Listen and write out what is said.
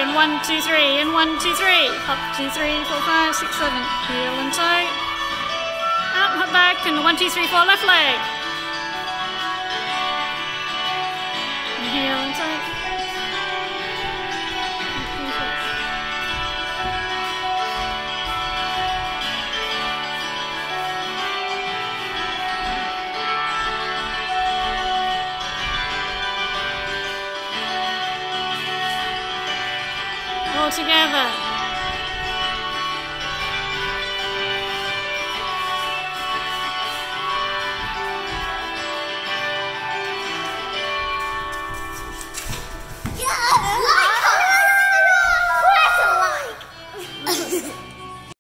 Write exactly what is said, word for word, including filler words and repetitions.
and one, two, three, and one, two, three. Up, two, three, four, five, six, seven. Heel and toe. Out, hop back, and one, two, three, four, left leg. And heel and toe. All together.